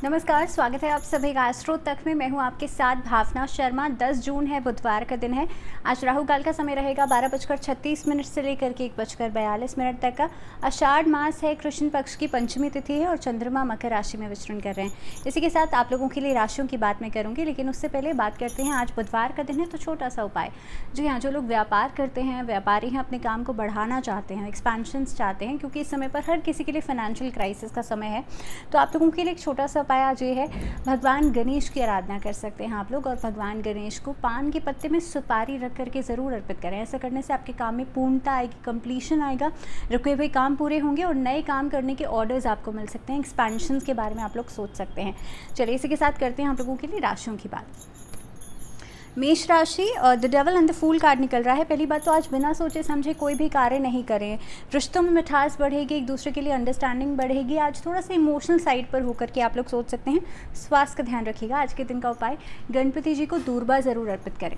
नमस्कार, स्वागत है आप सभी का एस्ट्रो तक में। मैं हूं आपके साथ भावना शर्मा। 10 जून है, बुधवार का दिन है। आज राहु काल का समय रहेगा 12:36 से लेकर के 1:42 तक का। आषाढ़ मास है, कृष्ण पक्ष की पंचमी तिथि है और चंद्रमा मकर राशि में विचरण कर रहे हैं। इसी के साथ आप लोगों के लिए राशियों की बात मैं करूँगी, लेकिन उससे पहले बात करते हैं आज बुधवार का दिन है तो छोटा सा उपाय। जी हाँ, जो लोग व्यापार करते हैं, व्यापारी हैं, अपने काम को बढ़ाना चाहते हैं, एक्सपेंशंस चाहते हैं, क्योंकि इस समय पर हर किसी के लिए फाइनेंशियल क्राइसिस का समय है, तो आप लोगों के लिए एक छोटा सा उपाय आज ये है, भगवान गणेश की आराधना कर सकते हैं आप लोग। और भगवान गणेश को पान के पत्ते में सुपारी रख करके ज़रूर अर्पित करें। ऐसा करने से आपके काम में पूर्णता आएगी, कंप्लीशन आएगा, रुके हुए काम पूरे होंगे और नए काम करने के ऑर्डर्स आपको मिल सकते हैं। एक्सपेंशंस के बारे में आप लोग सोच सकते हैं। चलिए इसी के साथ करते हैं आप लोगों के लिए राशियों की बात। मेष राशि, the devil and the fool card निकल रहा है। पहली बात तो आज बिना सोचे समझे कोई भी कार्य नहीं करें। रिश्तों में मिठास बढ़ेगी, एक दूसरे के लिए अंडरस्टैंडिंग बढ़ेगी। आज थोड़ा सा इमोशनल साइड पर होकर के आप लोग सोच सकते हैं। स्वास्थ्य का ध्यान रखिएगा। आज के दिन का उपाय, गणपति जी को दूर्वा ज़रूर अर्पित करें।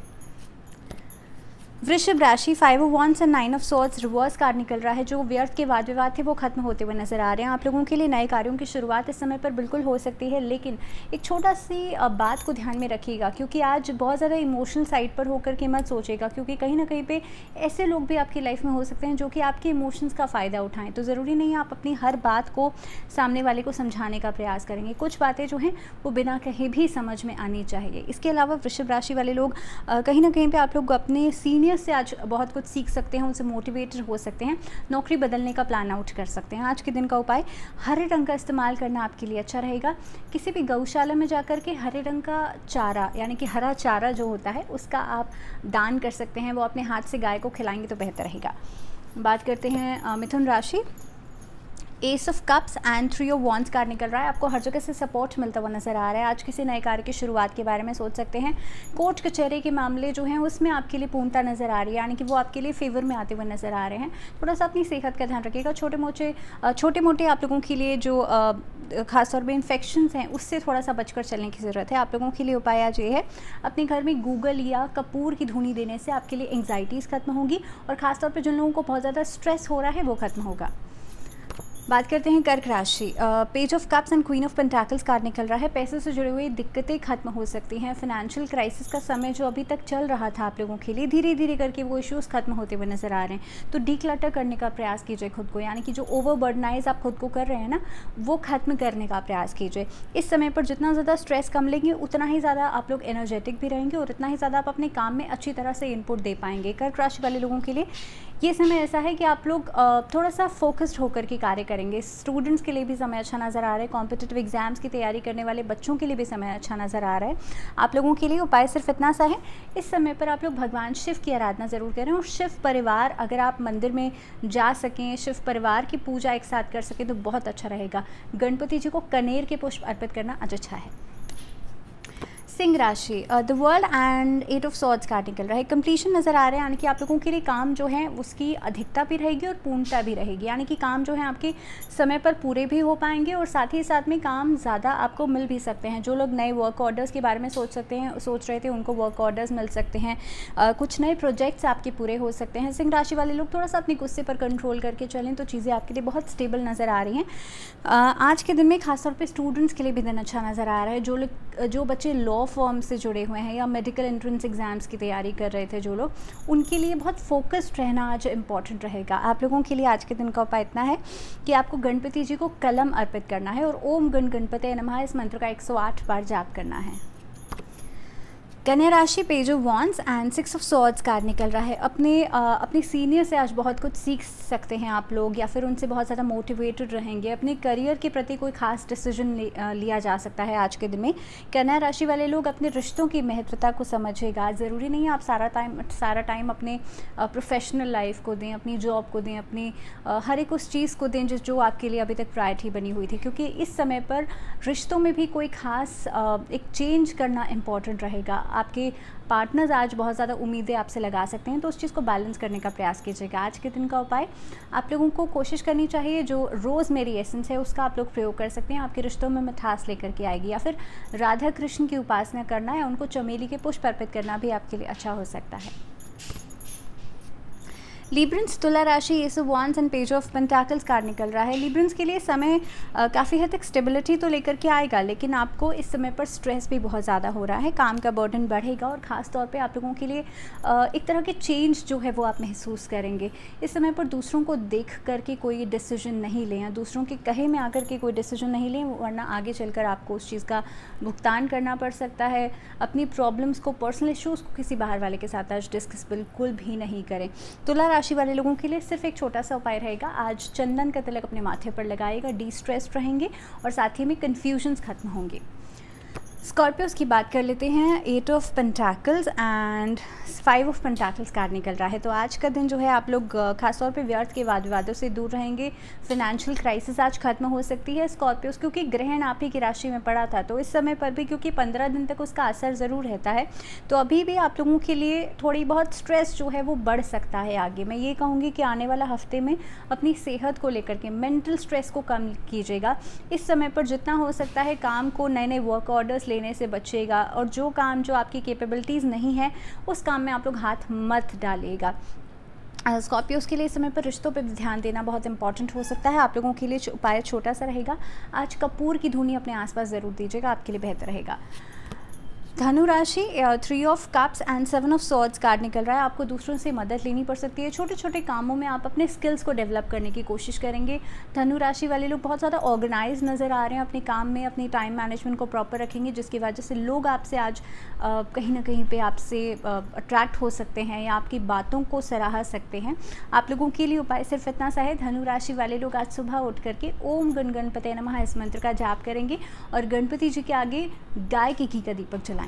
वृषभ राशि, 5 of wands and 9 of swords reverse card निकल रहा है। जो व्यर्थ के वाद विवाद थे वो खत्म होते हुए नजर आ रहे हैं। आप लोगों के लिए नए कार्यों की शुरुआत इस समय पर बिल्कुल हो सकती है, लेकिन एक छोटा सी बात को ध्यान में रखिएगा, क्योंकि आज बहुत ज़्यादा इमोशनल साइड पर होकर के मत सोचेगा, क्योंकि कहीं ना कहीं पे ऐसे लोग भी आपकी लाइफ में हो सकते हैं जो कि आपके इमोशंस का फ़ायदा उठाएं। तो ज़रूरी नहीं है आप अपनी हर बात को सामने वाले को समझाने का प्रयास करेंगे। कुछ बातें जो हैं वो बिना कहीं भी समझ में आनी चाहिए। इसके अलावा वृषभ राशि वाले लोग कहीं ना कहीं पर आप लोग अपने सीनियर से आज बहुत कुछ सीख सकते हैं, उनसे मोटिवेटेड हो सकते हैं, नौकरी बदलने का प्लान आउट कर सकते हैं। आज के दिन का उपाय, हरे रंग का इस्तेमाल करना आपके लिए अच्छा रहेगा। किसी भी गौशाला में जाकर के हरे रंग का चारा, यानी कि हरा चारा जो होता है, उसका आप दान कर सकते हैं। वो अपने हाथ से गाय को खिलाएंगे तो बेहतर रहेगा। बात करते हैं मिथुन राशि, ace of cups and 3 of wands card निकल रहा है। आपको हर जगह से सपोर्ट मिलता हुआ नजर आ रहा है। आज किसी नए कार्य की शुरुआत के बारे में सोच सकते हैं। कोर्ट कचहरी के मामले जो हैं उसमें आपके लिए पूर्णता नजर आ रही है, यानी कि वो आपके लिए फेवर में आते हुए नजर आ रहे हैं। थोड़ा सा अपनी सेहत का ध्यान रखिएगा। छोटे मोटे आप लोगों के लिए जो खासतौर पर इन्फेक्शंस हैं उससे थोड़ा सा बचकर चलने की ज़रूरत है। आप लोगों के लिए उपाय आज ये है, अपने घर में गूगल या कपूर की धुनी देने से आपके लिए एंग्जाइटीज़ खत्म होगी और ख़ासतौर पर जिन लोगों को बहुत ज़्यादा स्ट्रेस हो रहा है वो खत्म होगा। बात करते हैं कर्क राशि, page of cups and queen of pentacles card निकल रहा है। पैसे से जुड़ी हुई दिक्कतें खत्म हो सकती हैं। फाइनेंशियल क्राइसिस का समय जो अभी तक चल रहा था आप लोगों के लिए, धीरे धीरे करके वो इश्यूज़ खत्म होते हुए नजर आ रहे हैं। तो डीक्लटर करने का प्रयास कीजिए खुद को, यानी कि जो ओवरबर्डनाइज आप खुद को कर रहे हैं ना, वो खत्म करने का प्रयास कीजिए। इस समय पर जितना ज़्यादा स्ट्रेस कम लेंगे उतना ही ज़्यादा आप लोग एनर्जेटिक भी रहेंगे और उतना ही ज़्यादा आप अपने काम में अच्छी तरह से इनपुट दे पाएंगे। कर्क राशि वाले लोगों के लिए ये समय ऐसा है कि आप लोग थोड़ा सा फोकस्ड होकर के कार्य करेंगे। स्टूडेंट्स के लिए भी समय अच्छा नज़र आ रहा है। कॉम्पिटिटिव एग्जाम्स की तैयारी करने वाले बच्चों के लिए भी समय अच्छा नज़र आ रहा है। आप लोगों के लिए उपाय सिर्फ इतना सा है, इस समय पर आप लोग भगवान शिव की आराधना ज़रूर करें और शिव परिवार, अगर आप मंदिर में जा सकें, शिव परिवार की पूजा एक साथ कर सकें तो बहुत अच्छा रहेगा। गणपति जी को कनेर के पुष्प अर्पित करना आज अच्छा है। सिंह राशि, the world and 8 of swords card निकल रहा है। कंप्लीशन नज़र आ रहा है, यानी कि आप लोगों के लिए काम जो है उसकी अधिकता भी रहेगी और पूर्णता भी रहेगी, यानी कि काम जो है आपके समय पर पूरे भी हो पाएंगे और साथ ही साथ में काम ज़्यादा आपको मिल भी सकते हैं। जो लोग नए वर्क ऑर्डर्स के बारे में सोच रहे थे उनको वर्क ऑर्डर्स मिल सकते हैं। कुछ नए प्रोजेक्ट्स आपके पूरे हो सकते हैं। सिंह राशि वाले लोग थोड़ा सा अपने गुस्से पर कंट्रोल करके चलें तो चीज़ें आपके लिए बहुत स्टेबल नज़र आ रही हैं। आज के दिन में खासतौर पर स्टूडेंट्स के लिए भी दिन अच्छा नज़र आ रहा है। जो बच्चे लॉ फॉर्म से जुड़े हुए हैं या मेडिकल एंट्रेंस एग्जाम्स की तैयारी कर रहे थे जो लोग, उनके लिए बहुत फोकस्ड रहना आज इम्पॉर्टेंट रहेगा। आप लोगों के लिए आज के दिन का उपाय इतना है कि आपको गणपति जी को कलम अर्पित करना है और ओम गण गणपते नमः इस मंत्र का 108 बार जाप करना है। कन्या राशि, page of wands and 6 of swords card निकल रहा है। अपने सीनियर से आज बहुत कुछ सीख सकते हैं आप लोग, या फिर उनसे बहुत ज़्यादा मोटिवेटेड रहेंगे। अपने करियर के प्रति कोई खास डिसीजन लिया जा सकता है आज के दिन में। कन्या राशि वाले लोग अपने रिश्तों की महत्वता को समझेगा। ज़रूरी नहीं है आप सारा टाइम अपने प्रोफेशनल लाइफ को दें, अपनी जॉब को दें, अपनी हर एक उस चीज़ को दें जो आपके लिए अभी तक प्रायोरिटी बनी हुई थी, क्योंकि इस समय पर रिश्तों में भी कोई खास एक चेंज करना इम्पॉर्टेंट रहेगा। आपके पार्टनर्स आज बहुत ज़्यादा उम्मीदें आपसे लगा सकते हैं, तो उस चीज़ को बैलेंस करने का प्रयास कीजिएगा। आज के दिन का उपाय, आप लोगों को कोशिश करनी चाहिए जो रोज़मेरी एसेंस है उसका आप लोग प्रयोग कर सकते हैं। आपके रिश्तों में मिठास लेकर के आएगी। या फिर राधा कृष्ण की उपासना करना या उनको चमेली के पुष्प अर्पित करना भी आपके लिए अच्छा हो सकता है। लिब्रंस तुला राशि, ace of wands and page of pentacles card निकल रहा है। लिब्रंस के लिए समय काफ़ी हद तक स्टेबिलिटी तो लेकर के आएगा, लेकिन आपको इस समय पर स्ट्रेस भी बहुत ज़्यादा हो रहा है, काम का बर्डन बढ़ेगा और ख़ास तौर पे आप लोगों के लिए एक तरह के चेंज जो है वो आप महसूस करेंगे। इस समय पर दूसरों को देख करके कोई डिसीजन नहीं लें या दूसरों के कहे में आकर के कोई डिसीजन नहीं लें, वरना आगे चलकर आपको उस चीज़ का भुगतान करना पड़ सकता है। अपनी प्रॉब्लम्स को, पर्सनल इश्यूज़ को किसी बाहर वाले के साथ आज डिस्कस बिल्कुल भी नहीं करें। तुला राशि वाले लोगों के लिए सिर्फ एक छोटा सा उपाय रहेगा, आज चंदन का तिलक अपने माथे पर लगाएगा, डिस्ट्रेस्ड रहेंगे और साथ ही में कन्फ्यूजन्स खत्म होंगे। स्कॉर्पियोस की बात कर लेते हैं। 8 of pentacles and 5 of pentacles card निकल रहा है। तो आज का दिन जो है आप लोग खासतौर पे व्यर्थ के वाद विवादों से दूर रहेंगे। फिनेंशियल क्राइसिस आज खत्म हो सकती है स्कॉर्पियोस, क्योंकि ग्रहण आप ही की राशि में पड़ा था, तो इस समय पर भी क्योंकि 15 दिन तक उसका असर ज़रूर रहता है, तो अभी भी आप लोगों के लिए थोड़ी बहुत स्ट्रेस जो है वो बढ़ सकता है आगे। मैं ये कहूँगी कि आने वाला हफ्ते में अपनी सेहत को लेकर के मेंटल स्ट्रेस को कम कीजिएगा। इस समय पर जितना हो सकता है काम को, नए नए वर्क ऑर्डर्स लेने से बचिएगा और जो काम जो आपकी कैपेबिलिटीज़ नहीं है उस काम में आप लोग हाथ मत डालिएगा। स्कॉर्पियोस के लिए इस समय पर रिश्तों पे भी ध्यान देना बहुत इंपॉर्टेंट हो सकता है। आप लोगों के लिए उपाय छोटा सा रहेगा, आज कपूर की धुनी अपने आसपास ज़रूर दीजिएगा, आपके लिए बेहतर रहेगा। धनु राशि, 3 of cups and 7 of swords card निकल रहा है। आपको दूसरों से मदद लेनी पड़ सकती है, छोटे छोटे कामों में आप अपने स्किल्स को डेवलप करने की कोशिश करेंगे। धनु राशि वाले लोग बहुत ज़्यादा ऑर्गेनाइज नज़र आ रहे हैं अपने काम में, अपनी टाइम मैनेजमेंट को प्रॉपर रखेंगे, जिसकी वजह से लोग आपसे आज कहीं ना कहीं पे आपसे अट्रैक्ट हो सकते हैं या आपकी बातों को सराह सकते हैं। आप लोगों के लिए उपाय सिर्फ इतना सा है, धनु राशि वाले लोग आज सुबह उठ करके ओम गण गणपते नमः इस मंत्र का जाप करेंगे और गणपति जी के आगे गाय के घी का दीपक जलाएंगे।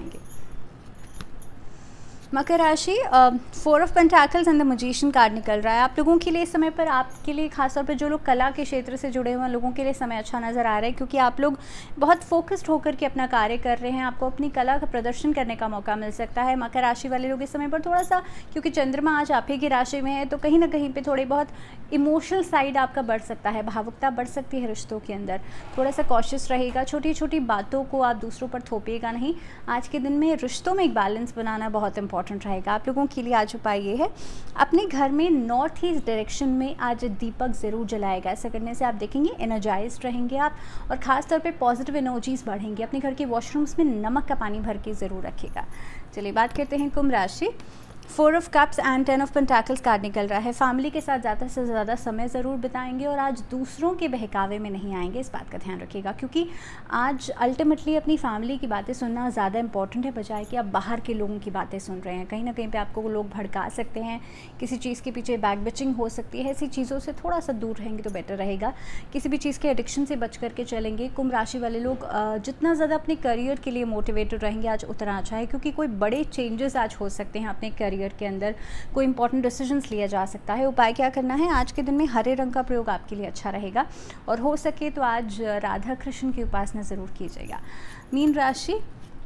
मकर राशि, 4 of pentacles and the magician card निकल रहा है। आप लोगों के लिए इस समय पर, आपके लिए खासतौर पर जो लोग कला के क्षेत्र से जुड़े हुए हैं लोगों के लिए समय अच्छा नज़र आ रहा है, क्योंकि आप लोग बहुत फोकस्ड होकर के अपना कार्य कर रहे हैं। आपको अपनी कला का प्रदर्शन करने का मौका मिल सकता है। मकर राशि वाले लोग इस समय पर थोड़ा सा, क्योंकि चंद्रमा आज आप ही की राशि में है, तो कहीं ना कहीं पर थोड़ी बहुत इमोशनल साइड आपका बढ़ सकता है, भावुकता बढ़ सकती है रिश्तों के अंदर। थोड़ा सा कॉशियस रहेगा, छोटी छोटी बातों को आप दूसरों पर थोपिएगा नहीं। आज के दिन में रिश्तों में एक बैलेंस बनाना बहुत इंपॉर्टेंट रहेगा। आप लोगों के लिए आज उपाय ये है, अपने घर में नॉर्थ ईस्ट डायरेक्शन में आज दीपक ज़रूर जलाएगा। ऐसा करने से आप देखेंगे एनर्जाइज्ड रहेंगे आप, और ख़ास तौर पे पॉजिटिव एनर्जीज बढ़ेंगे। अपने घर के वॉशरूम्स में नमक का पानी भर के ज़रूर रखिएगा। चलिए बात करते हैं कुंभ राशि। 4 of cups and 10 of pentacles card निकल रहा है। फैमिली के साथ ज़्यादा से ज़्यादा समय ज़रूर बिताएंगे और आज दूसरों के बहकावे में नहीं आएंगे, इस बात का ध्यान रखिएगा, क्योंकि आज अल्टीमेटली अपनी फैमिली की बातें सुनना ज़्यादा इंपॉर्टेंट है, बजाय कि आप बाहर के लोगों की बातें सुन रहे हैं। कहीं ना कहीं पे आपको लोग भड़का सकते हैं, किसी चीज़ के पीछे बैक बिचिंग हो सकती है। ऐसी चीज़ों से थोड़ा सा दूर रहेंगे तो बेटर रहेगा। किसी भी चीज़ के एडिक्शन से बच करके चलेंगे। कुंभ राशि वाले लोग जितना ज़्यादा अपने करियर के लिए मोटिवेटेड रहेंगे आज उतना अच्छा है, क्योंकि कोई बड़े चेंजेस आज हो सकते हैं अपने करियर के अंदर, कोई इंपॉर्टेंट डिसीजंस लिया जा सकता है। उपाय क्या करना है, आज के दिन में हरे रंग का प्रयोग आपके लिए अच्छा रहेगा और हो सके तो आज राधा कृष्ण की उपासना ज़रूर कीजिएगा। मीन राशि,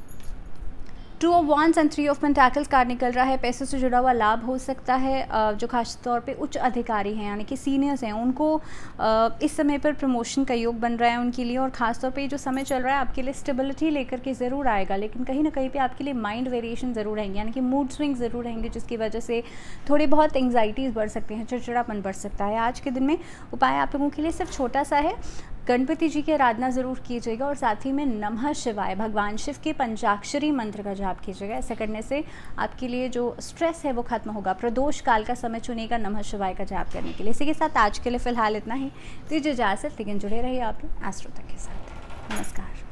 2 of wands and 3 of pentacles card निकल रहा है। पैसों से जुड़ा हुआ लाभ हो सकता है। जो खास तौर पे उच्च अधिकारी हैं यानी कि सीनियर्स हैं, उनको इस समय पर प्रमोशन का योग बन रहा है उनके लिए, और ख़ास तौर पे जो समय चल रहा है आपके लिए स्टेबिलिटी लेकर के ज़रूर आएगा, लेकिन कहीं ना कहीं पे आपके लिए माइंड वेरिएशन ज़रूर रहेंगे, यानी कि मूड स्विंग ज़रूर रहेंगे, जिसकी वजह से थोड़ी बहुत एंग्जाइटीज़ बढ़ सकती हैं, चिड़चिड़ापन बढ़ सकता है। आज के दिन में उपाय आप लोगों के लिए सिर्फ छोटा सा है, गणपति जी की आराधना ज़रूर कीजिएगा और साथ ही में नमः शिवाय भगवान शिव के पंचाक्षरी मंत्र का जाप कीजिएगा। ऐसा करने से आपके लिए जो स्ट्रेस है वो खत्म होगा। प्रदोष काल का समय चुनिएगा नमः शिवाय का जाप करने के लिए। इसी के साथ आज के लिए फ़िलहाल इतना ही। दीजिए इजाज़त, लेकिन जुड़े रहिए आप लोग एस्ट्रो तक के साथ। नमस्कार।